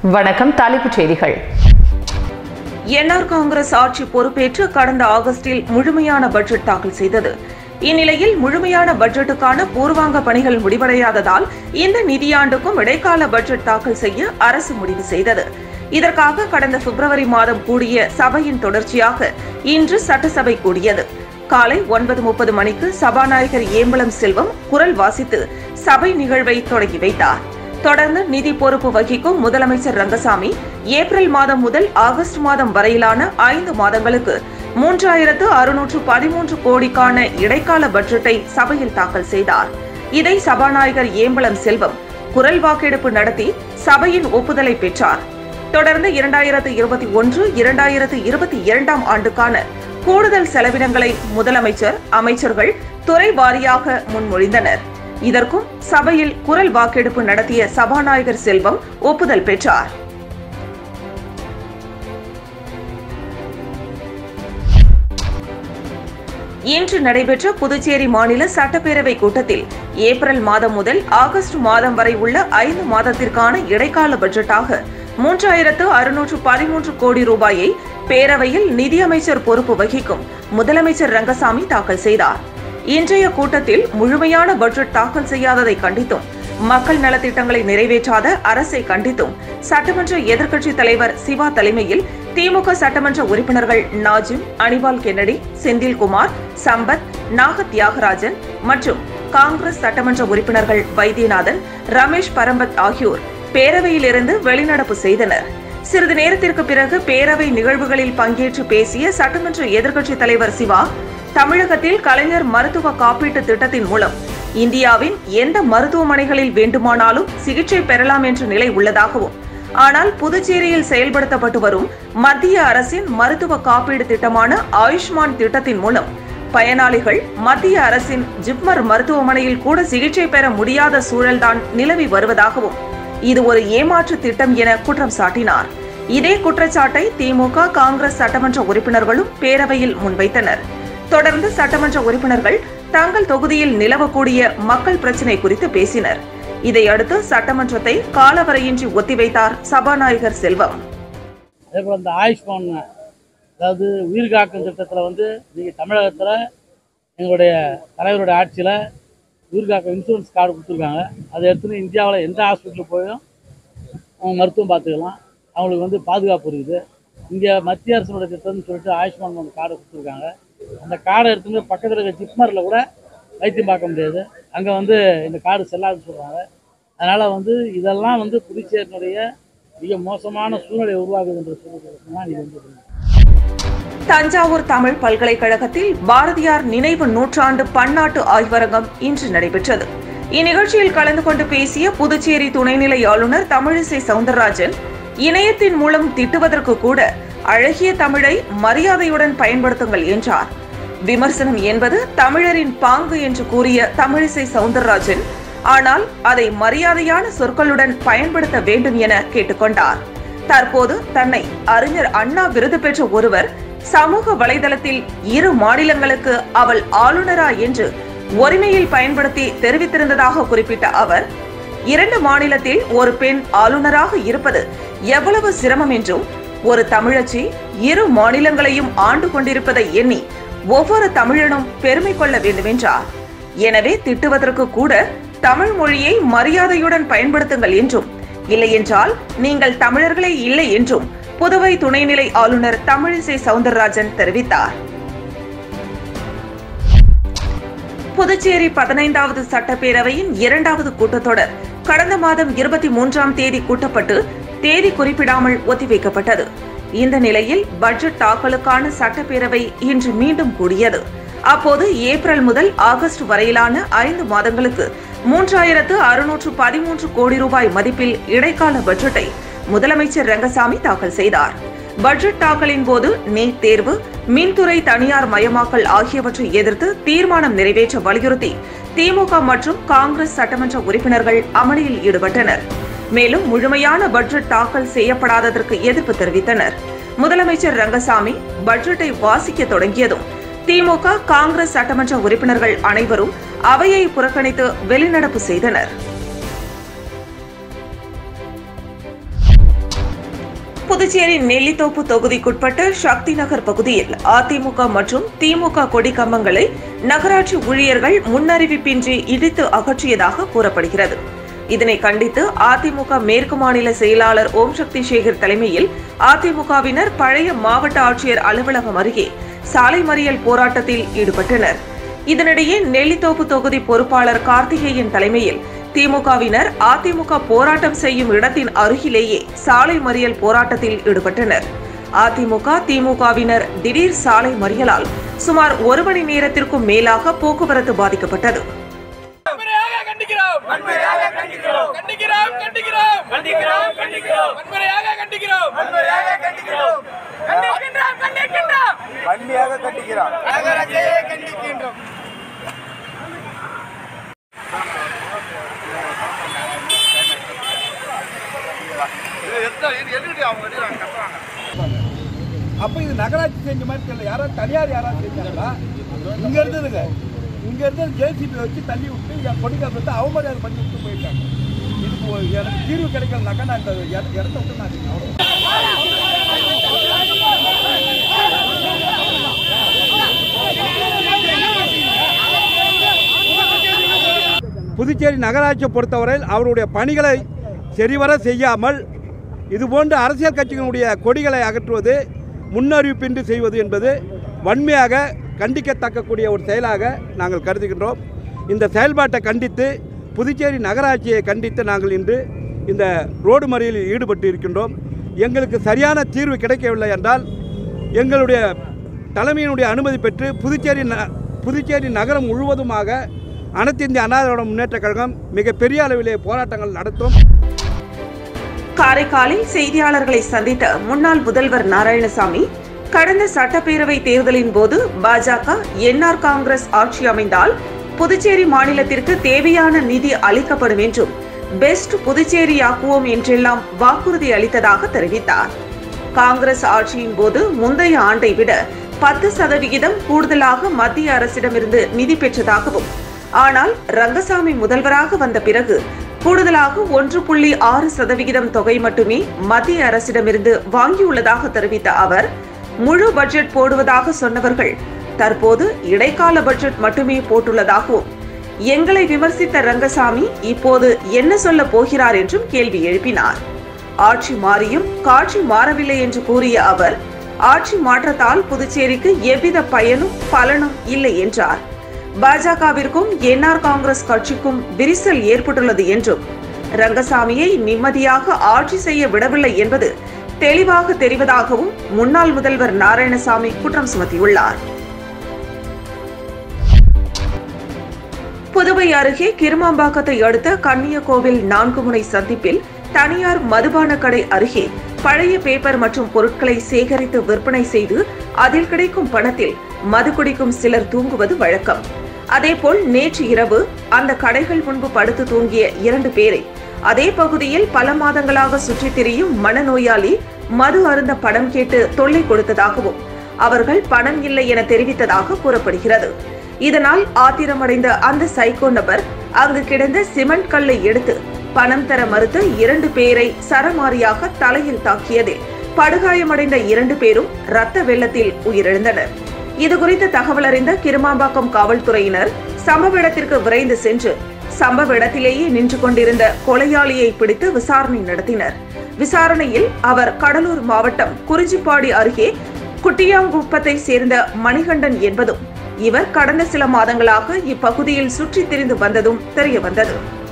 வணக்கம். தலைப்புச் செய்திகள். என்ஆர் காங்கிரஸ் ஆட்சி பொறுப்பேற்று கடந்த ஆகஸ்டில் முழுமையான பட்ஜெட் தாக்கல் செய்தது. இந்நிலையில் முழுமையான பட்ஜெட்டுக்கான பூர்வாங்க பணிகள் முடிவடையாததால் இந்த நிதியாண்டுக்கும் இடைக்கால பட்ஜெட் தாக்கல் செய்ய அரசு முடிவு செய்தது. இதற்காக கடந்த பிப்ரவரி மாதம் கூடிய சபையின் தொடர்ச்சியாக இன்று சட்டசபை கூடியது. காலை 9:30 மணிக்கு சபாநாயகர் ஏம்பலம் செல்வம் குரல் வாசித்து சபை நிகழ்வை தொடங்கி வைத்தார். தொடர்ந்து நிதி பொறுப்பு வகிக்கும் முதலமைச்சர் ரங்கசாமி ஏப்ரல் மாதம் முதல் ஆகஸ்ட் மாதம் வரையிலான 5 மாதங்களுக்கு 3613 கோடிக்கான இடைக்கால பட்ஜெட்டை சபையில் தாக்கல் செய்தார். இதை சபாநாயகர் ஏம்பலம் செல்வம் குரல் வாக்கெடுப்பு நடத்தி சபையின் ஒப்புதலை பெற்றார். தொடர்ந்து 2021-2022 ஆண்டுக்கான கூடுதல் செலவினங்களை முதலமைச்சர், அமைச்சர்கள் துறை வாரியாக முன்மொழிந்தனர். இதற்கும் சபையில் குரல் வாக்கெடுப்பு நடத்திய சபாநாயகர் செல்வம் ஒப்புதல் பெற்றார். இன்று நடைபெற்ற புதுச்சேரி மாநில சட்டப்பேரவை கூட்டத்தில் ஏப்ரல் மாதம் முதல் ஆகஸ்ட் மாதம் வரை உள்ள 5 மாதத்திற்கான இடைக்கால பட்ஜெட்டாக 3613 கோடி ரூபாயை பேரவையில் நிதியமைச்சர் பொறுப்பு வகிக்கும் முதலமைச்சர் ரங்கசாமி தாக்கல் செய்தார். இன்றைய கூட்டத்தில் முழுமையான பட்ஜெட் தாக்கல் செய்யாததை கண்டித்தும், மக்கள் நலத்திட்டங்களை நிறைவேற்றாத அரசை கண்டித்தும் சட்டமன்ற எதிர்க்கட்சித் தலைவர் சிவா தலைமையில் திமுக சட்டமன்ற உறுப்பினர்கள் நாஜிம், அனிபால் கென்னடி, செந்தில்குமார், சம்பத், நாக தியாகராஜன் மற்றும் காங்கிரஸ் சட்டமன்ற உறுப்பினர்கள் வைத்தியநாதன், ரமேஷ் பரம்பத் ஆகியோர் பேரவையிலிருந்து வெளிநடப்பு செய்தனர். சிறிது நேரத்திற்கு பிறகு பேரவை நிகழ்வுகளில் பங்கேற்று பேசிய சட்டமன்ற எதிர்க்கட்சித் தலைவர் சிவா, தமிழகத்தில் கலைஞர் மருத்துவ காப்பீட்டு திட்டத்தின் மூலம் இந்தியாவின் எந்த மருத்துவமனைகளில் வேண்டுமானாலும் சிகிச்சை பெறலாம் என்ற நிலை உள்ளதாகவும், ஆனால் புதுச்சேரியில் செயல்படுத்தப்பட்டு வரும் மத்திய அரசின் மருத்துவ காப்பீடு திட்டமான ஆயுஷ்மான் திட்டத்தின் மூலம் பயனாளிகள் மத்திய அரசின் ஜிப்மர் மருத்துவமனையில் கூட சிகிச்சை பெற முடியாத சூழல்தான் நிலவி வருவதாகவும், இது ஒரு ஏமாற்று திட்டம் என குற்றம் சாட்டினார். இதே குற்றச்சாட்டை திமுக, காங்கிரஸ் சட்டமன்ற உறுப்பினர்களும் பேரவையில் முன்வைத்தனர். தொடர்ந்து சட்டமன்ற உறுப்பினர்கள் தங்கள் தொகுதியில் நிலவக்கூடிய மக்கள் பிரச்சினை குறித்து பேசினர். இதையடுத்து சட்டமன்றத்தை காலவரையின்றி ஒத்திவைத்தார் சபாநாயகர் செல்வம். அதேபோல் இந்த ஆயுஷ்மான், அதாவது உயிர் காக்கும் திட்டத்தில் நீங்கள் தமிழகத்தில் எங்களுடைய தலைவருடைய ஆட்சியில் உயிர் காக்கும் இன்சூரன்ஸ் கார்டு கொடுத்துருக்காங்க. அதை எடுத்துன்னு இந்தியாவில் எந்த ஹாஸ்பிட்டலுக்கு போயும் அவங்க மருத்துவம் பார்த்துக்கலாம். அவங்களுக்கு பாதுகாப்பு இருக்குது. இங்கே மத்திய அரசனுடைய திட்டம்னு சொல்லிட்டு ஆயுஷ்மான் கார்டை கொடுத்துருக்காங்க. அந்த கார்டை எடுத்துன்னு பக்கத்தில் இருக்க ஜிப்மரில் கூட வைத்தியம் பார்க்க முடியாது. அங்கே இந்த கார்டு செல்லாதுன்னு சொல்கிறாங்க. அதனால் இதெல்லாம் புதுச்சேரியினுடைய மிக மோசமான சூழ்நிலை உருவாகுது என்று சொல்லுறதுலாம் நீங்கள் தஞ்சாவூர் தமிழ் பல்கலைக்கழகத்தில் பாரதியார் நினைவு நூற்றாண்டு பன்னாட்டு ஆய்வரங்கம் இன்று நடைபெற்றது. இந்நிகழ்ச்சியில் கலந்து கொண்டு பேசிய புதுச்சேரி துணைநிலை ஆளுநர் தமிழிசை சவுந்தரராஜன், இணையத்தின் மூலம் திட்டுவதற்கு கூட அழகிய தமிழை மரியாதையுடன் பயன்படுத்துங்கள் என்றார். விமர்சனம் என்பது தமிழரின் பாங்கு என்று கூறிய தமிழிசை சவுந்தரராஜன், ஆனால் அதை மரியாதையான சொற்களுடன் பயன்படுத்த வேண்டும் என கேட்டுக்கொண்டார். தற்போது தன்னை அறிஞர் அண்ணா விருது பெற்ற ஒருவர் சமூக வலைதளத்தில் 2 மாநிலங்களுக்கு அவள் ஆளுநரா என்று ஒருமையில் பயன்படுத்தி தெரிவித்திருந்ததாக குறிப்பிட்ட அவர், 2 மாநிலத்தில் ஒரு பெண் ஆளுநராக இருப்பது எவ்வளவு சிரமம் என்றும், ஒரு தமிழச்சி 2 மாநிலங்களையும் ஆண்டு கொண்டிருப்பதை எண்ணி ஒவ்வொரு தமிழனும் பெருமை கொள்ள வேண்டும் என்றார். எனவே திட்டுவதற்கு கூட தமிழ் மொழியை மரியாதையுடன் பயன்படுத்துங்கள் என்றும், இல்லையென்றால் நீங்கள் தமிழர்களே இல்லை என்றும் புதுவை துணைநிலை ஆளுநர் தமிழிசை சவுந்தரராஜன் தெரிவித்தார். புதுச்சேரி 15வது சட்டப்பேரவையின் 2வது கூட்டத்தொடர் கடந்த மாதம் 23ஆம் தேதி கூட்டப்பட்டு தேதி குறிப்பிடாமல் ஒத்திவைக்கப்பட்டது. இந்த நிலையில் பட்ஜெட் தாக்கலுக்கான சட்டப்பேரவை இன்று மீண்டும் கூடியது. அப்போது ஏப்ரல் முதல் ஆகஸ்ட் வரையிலான 5 மாதங்களுக்கு 3613 கோடி ரூபாய் மதிப்பில் இடைக்கால பட்ஜெட்டை முதலமைச்சர் ரங்கசாமி தாக்கல் செய்தார். பட்ஜெட் தாக்கலின் போது நீட் தேர்வு, மின்துறை தனியார் மயமாக்கல் ஆகியவற்றை எதிர்த்து தீர்மானம் நிறைவேற்ற வலியுறுத்தி திமுக மற்றும் காங்கிரஸ் சட்டமன்ற உறுப்பினர்கள் அமளியில் ஈடுபட்டனர். மேலும் முழுமையான பட்ஜெட் தாக்கல் செய்யப்படாததற்கு எதிர்ப்பு தெரிவித்தனர். முதலமைச்சர் ரங்கசாமி பட்ஜெட்டை வாசிக்க தொடங்கியதும் திமுக, காங்கிரஸ் சட்டமன்ற உறுப்பினர்கள் அனைவரும் அவையை புறக்கணித்து வெளிநடப்பு செய்தனர். புதுச்சேரி நெல்லித்தோப்பு தொகுதிக்குட்பட்ட சக்தி நகர் பகுதியில் அதிமுக மற்றும் திமுக கொடி கம்பங்களை நகராட்சி ஊழியர்கள் முன்னறிவிப்பின்றி இடித்து அகற்றியதாக கூறப்படுகிறது. இதனை கண்டித்து அதிமுக மேற்கு மாநில செயலாளர் ஓம் சக்தி சேகர் தலைமையில் அதிமுகவினர் பழைய மாவட்ட ஆட்சியர் அலுவலகம் அருகே சாலை மறியல் போராட்டத்தில் ஈடுபட்டனர். இதனிடையே நெல்லித்தோப்பு தொகுதி பொறுப்பாளர் கார்த்திகேயன் தலைமையில் திமுகவினர் அதிமுக போராட்டம் செய்யும் இடத்தின் அருகிலேயே சாலை மறியல் போராட்டத்தில் ஈடுபட்டனர். அதிமுக திமுகவினர் திடீர் சாலை மறியலால் சுமார் 1 மணி நேரத்திற்கும் மேலாக போக்குவரத்து பாதிக்கப்பட்டது. அப்ப இது நகராட்சி செஞ்ச மாதிரி தெரியல, யாராவது தனியார் யாராவது செஞ்சாங்களா? இங்க இருந்து ஜேசிபி வச்சு தள்ளி விட்டு கொடிக்காசத்தை அவமரியாதை பண்ணி விட்டு போயிருக்காங்க. இதுக்கு எனக்கு தீர்வு கிடைக்கலனாக்கா நான் இந்த இடத்த விட்டு நான் புதுச்சேரி நகராட்சியை பொறுத்தவரையில் அவருடைய பணிகளை சரிவர செய்யாமல் இதுபோன்ற அரசியல் கட்சிகளுடைய கொடிகளை அகற்றுவது, முன்னறிவிப்பின்றி செய்வது என்பது வன்மையாக கண்டிக்கத்தக்கக்கூடிய ஒரு செயலாக நாங்கள் கருதுகின்றோம். இந்த செயல்பாட்டை கண்டித்து புதுச்சேரி நகராட்சியை கண்டித்து நாங்கள் இன்று இந்த ரோடு மறியலில் ஈடுபட்டு இருக்கின்றோம். எங்களுக்கு சரியான தீர்வு கிடைக்கவில்லை என்றால் எங்களுடைய தலைமையினுடைய அனுமதி பெற்று புதுச்சேரி நகரம் முழுவதுமாக அனைத்து இந்திய அண்ணா திராவிட முன்னேற்றக் கழகம் மிகப்பெரிய அளவிலே போராட்டங்கள் நடத்தும். காரைக்காலில் செய்தியாளர்களை சந்தித்த முன்னாள் முதல்வர் நாராயணசாமி, கடந்த சட்டப்பேரவை தேர்தலின் போது பாஜக என்ஆர் காங்கிரஸ் ஆட்சி அமைந்தால் புதுச்சேரி மாநிலத்திற்கு தேவையான நிதி அளிக்கப்படும் என்றும் பெஸ்ட் புதுச்சேரியாக்குவோம் என்றெல்லாம் வாக்குறுதி அளித்ததாக தெரிவித்தார். காங்கிரஸ் ஆட்சியின் போது முந்தைய ஆண்டை விட 10% கூடுதலாக மத்திய அரசிடமிருந்து நிதி பெற்றதாகவும், ஆனால் ரங்கசாமி முதல்வராக வந்த பிறகு கூடுதலாக 1.6% தொகை மட்டுமே மத்திய அரசிடமிருந்து வாங்கியுள்ளதாக தெரிவித்த அவர், முழு பட்ஜெட் போடுவதாக சொன்னவர்கள் தற்போது இடைக்கால பட்ஜெட் மட்டுமே போட்டுள்ளதாகவும், எங்களை விமர்சித்த ரங்கசாமி இப்போது என்ன சொல்ல போகிறார் என்றும் கேள்வி எழுப்பினார். ஆட்சி மாறியும் காட்சி மாறவில்லை என்று கூறிய அவர், ஆட்சி மாற்றத்தால் புதுச்சேரிக்கு எவ்வித பலனும் இல்லை என்றார். பாஜகவிற்கும் என்ஆர் காங்கிரஸ் கட்சிக்கும் விரிசல் ஏற்பட்டுள்ளது என்றும், ரங்கசாமியை நிம்மதியாக ஆட்சி செய்ய விடவில்லை என்பது தெளிவாக தெரிவதாகவும் முன்னாள் முதல்வர் நாராயணசாமி குற்றம் சுமத்தியுள்ளார். புதுவை அருகே கிருமாம்பாக்கத்தை அடுத்த கன்னியகோவில் 4 முனை சந்திப்பில் தனியார் மதுபான கடை அருகே பழைய பேப்பர் மற்றும் பொருட்களை சேகரித்து விற்பனை செய்து அதில் கிடைக்கும் பணத்தில் மது குடிக்கும் சிலர் தூங்குவது வழக்கம். அதேபோல் நேற்று இரவு அந்த கடைகள் முன்பு படுத்து தூங்கிய 2 பேரை அதே பகுதியில் பல மாதங்களாக சுற்றித் திரியும் மனநோயாளி மது அருந்த பணம் கேட்டு தொல்லை கொடுத்ததாகவும், அவர்கள் பணம் இல்லை என தெரிவித்ததாக கூறப்படுகிறது. இதனால் ஆத்திரமடைந்த அந்த சைக்கோ நபர் அங்கு கிடந்த சிமெண்ட் கல்லை எடுத்து பணம் தர மறுத்த 2 பேரை சரமாரியாக தலையில் தாக்கியதில் படுகாயமடைந்த 2 பேரும் இரத்த வெள்ளத்தில் உயிரிழந்தனர். இதுகுறித்த தகவல் அறிந்த கிருமாம்பாக்கம் காவல்துறையினர் சம்பவ இடத்திற்கு விரைந்து சென்று சம்பவ இடத்திலேயே நின்று கொண்டிருந்த கொலையாளியை பிடித்து விசாரணை நடத்தினர். விசாரணையில் அவர் கடலூர் மாவட்டம் குறிஞ்சிப்பாடி அருகே குட்டியாங்குப்பத்தை சேர்ந்த மணிகண்டன் என்பதும், இவர் கடந்த சில மாதங்களாக இப்பகுதியில் சுற்றித் திரிந்து வந்ததும் தெரியவந்தது.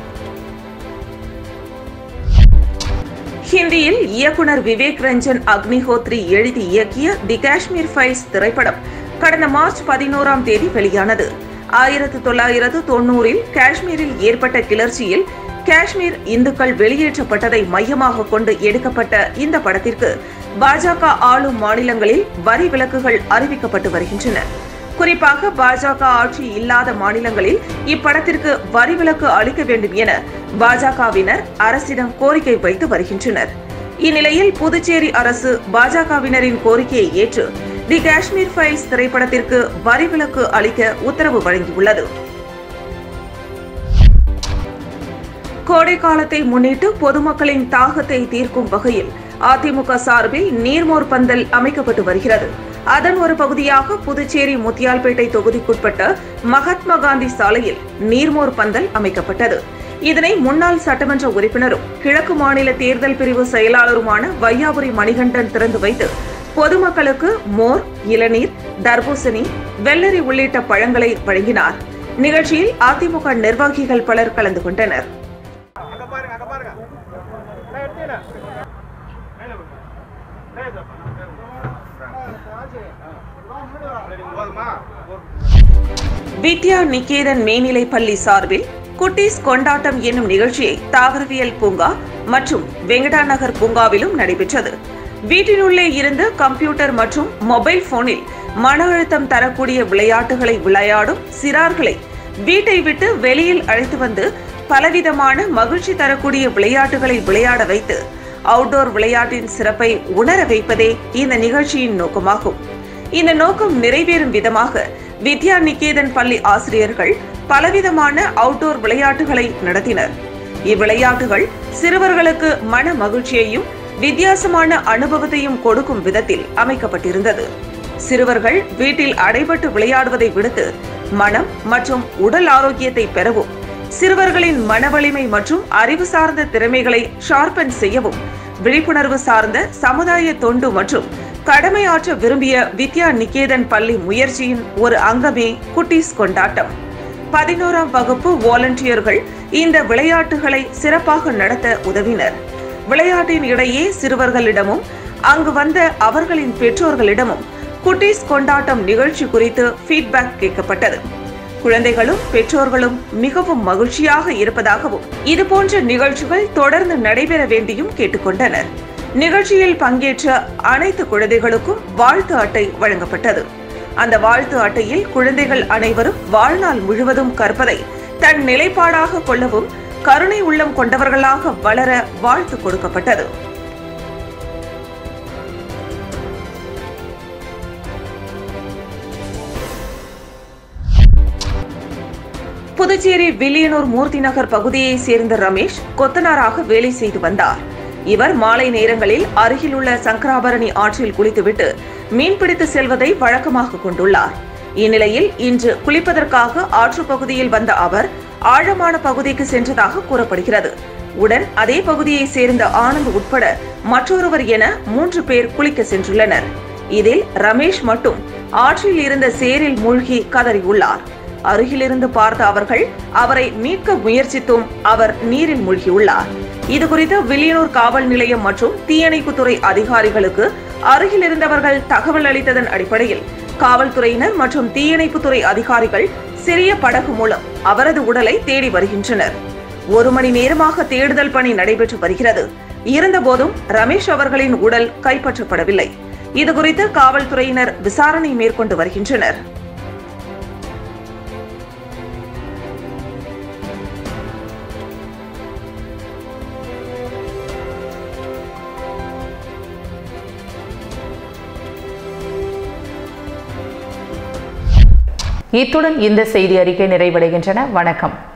ஹிந்தியில் இயக்குனர் விவேக் ரஞ்சன் அக்னிஹோத்ரி எழுதி இயக்கிய தி காஷ்மீர் ஃபைல்ஸ் திரைப்படம் கடந்த மார்ச் 11ஆம் தேதி வெளியானது. 1990இல் காஷ்மீரில் ஏற்பட்ட கிளர்ச்சியில் காஷ்மீர் இந்துக்கள் வெளியேற்றப்பட்டதை மையமாக கொண்டு எடுக்கப்பட்ட இந்த படத்திற்கு பாஜக ஆளும் மாநிலங்களில் வரி விலக்குகள் அறிவிக்கப்பட்டு வருகின்றன. குறிப்பாக பாஜக ஆட்சி இல்லாத மாநிலங்களில் இப்படத்திற்கு வரி விலக்கு அளிக்க வேண்டும் என பாஜகவினர் அரசிடம் கோரிக்கை வைத்து வருகின்றனர். இந்நிலையில் புதுச்சேரி அரசு பாஜகவினரின் கோரிக்கையை ஏற்று தி காஷ்மீர் ஃபைல்ஸ் திரைப்படத்திற்கு வரி விலக்கு அளிக்க உத்தரவு வழங்கியுள்ளது. கோடை காலத்தை முன்னிட்டு பொதுமக்களின் தாகத்தை தீர்க்கும் வகையில் அதிமுக சார்பில் நீர்மோர் பந்தல் அமைக்கப்பட்டு வருகிறது. அதன் ஒரு பகுதியாக புதுச்சேரி முத்தியால்பேட்டை தொகுதிக்குட்பட்ட மகாத்மா காந்தி சாலையில் நீர்மோர் பந்தல் அமைக்கப்பட்டது. இதனை முன்னாள் சட்டமன்ற உறுப்பினரும் கிழக்கு மாநில தேர்தல் பிரிவு செயலாளருமான வையாபுரி மணிகண்டன் திறந்து வைத்து பொதுமக்களுக்கு மோர், இளநீர், தர்பூசணி, வெள்ளரி உள்ளிட்ட பழங்களை வழங்கினார். நிகழ்ச்சியில் அதிமுக நிர்வாகிகள் பலர் கலந்து கொண்டனர். வித்யா நிகேதன் மேல்நிலைப் பள்ளி சார்பில் குட்டீஸ் கொண்டாட்டம் என்னும் நிகழ்ச்சியை தாவரவியல் பூங்கா மற்றும் வெங்கடா நகர் பூங்காவிலும் நடைபெற்றது. வீட்டினுள்ளே இருந்து கம்ப்யூட்டர் மற்றும் மொபைல் போனில் மன அழுத்தம் தரக்கூடிய விளையாட்டுகளை விளையாடும் சிறார்களை வீட்டை விட்டு வெளியில் அழைத்து வந்து பலவிதமான மகிழ்ச்சி தரக்கூடிய விளையாட்டுகளை விளையாட வைத்து அவுட்டோர் விளையாட்டின் சிறப்பை உணர வைப்பதே இந்த நிகழ்ச்சியின் நோக்கமாகும். இந்த நோக்கம் நிறைவேறும் விதமாக வித்யா நிகேதன் பள்ளி ஆசிரியர்கள் பலவிதமான அவுட்டோர் விளையாட்டுகளை நடத்தினர். இவ்விளையாட்டுகள் சிறுவர்களுக்கு மன மகிழ்ச்சியையும் வித்தியாசமான அனுபவத்தையும் கொடுக்கும் விதத்தில் அமைக்கப்பட்டிருந்தது. சிறுவர்கள் வீட்டில் அடைபட்டு விளையாடுவதை விடுத்து மனம் மற்றும் உடல் ஆரோக்கியத்தை பெறவும், சிறுவர்களின் மன வலிமை மற்றும் அறிவு சார்ந்த திறமைகளை ஷார்பன் செய்யவும் விழிப்புணர்வு சார்ந்த சமுதாய தொண்டு மற்றும் கடமையாற்ற விரும்பிய வித்யா நிகேதன் பள்ளி முயற்சியின் ஒரு அங்கமே குட்டீஸ் கொண்டாட்டம். 11ஆம் வகுப்பு வாலண்டியர்கள் இந்த விளையாட்டுகளை சிறப்பாக நடத்த உதவினர். விளையாட்டின் இடையே சிறுவர்களிடமும் அங்கு வந்த அவர்களின் பெற்றோர்களிடமும் குட்டீஸ் கொண்டாட்டம் நிகழ்ச்சி குறித்து ஃபீட்பேக் கேட்கப்பட்டது. குழந்தைகளும் பெற்றோர்களும் மிகவும் மகிழ்ச்சியாக இருப்பதாகவும் இதுபோன்ற நிகழ்ச்சிகள் தொடர்ந்து நடைபெற வேண்டியும் கேட்டுக்கொண்டனர். நிகழ்ச்சியில் பங்கேற்ற அனைத்து குழந்தைகளுக்கும் வாழ்த்து அட்டை வழங்கப்பட்டது. அந்த வாழ்த்து அட்டையில் குழந்தைகள் அனைவரும் வாழ்நாள் முழுவதும் கற்பதை தன் நிலைப்பாடாக கொள்ளவும் கருணை உள்ளம் கொண்டவர்களாக வளர வாழ்த்து கொடுக்கப்பட்டது. புதுச்சேரி வில்லியனூர் மூர்த்தி நகர் பகுதியை சேர்ந்த ரமேஷ் கொத்தனாராக வேலை செய்து வந்தார். இவர் மாலை நேரங்களில் அருகில் உள்ள சங்கராபரணி ஆற்றில் குளித்துவிட்டு மீன்பிடித்து செல்வதை வழக்கமாக கொண்டுள்ளார். இந்நிலையில் இன்று குளிப்பதற்காக ஆற்று பகுதியில் வந்த அவர் ஆழமான பகுதிக்கு சென்றதாக கூறப்படுகிறது. உடன் அதே பகுதியை சேர்ந்த ஆனந்த் உட்பட மற்றொருவர் என 3 பேர் குளிக்க சென்றுள்ளனர். இதில் ரமேஷ் மட்டும் ஆற்றில் இருந்த சேரில் மூழ்கி கதறியுள்ளார். அருகிலிருந்து பார்த்த அவர்கள் அவரை மீட்க முயற்சித்தும் அவர் நீரில் மூழ்கியுள்ளார். இதுகுறித்து வில்லியனூர் காவல் நிலையம் மற்றும் தீயணைப்புத்துறை அதிகாரிகளுக்கு அருகில் இருந்தவர்கள் தகவல் அளித்ததன் அடிப்படையில் காவல்துறையினர் மற்றும் தீயணைப்புத்துறை அதிகாரிகள் சிறிய படகு மூலம் அவரது உடலை தேடி வருகின்றனர். 1 மணி நேரமாக தேடுதல் பணி நடைபெற்று வருகிறது. இருந்தபோதும் ரமேஷ் அவர்களின் உடல் கைப்பற்றப்படவில்லை. இதுகுறித்து காவல்துறையினர் விசாரணை மேற்கொண்டு வருகின்றனர். இத்துடன் இந்த செய்தி அறிக்கை நிறைவடைகின்றன. வணக்கம்.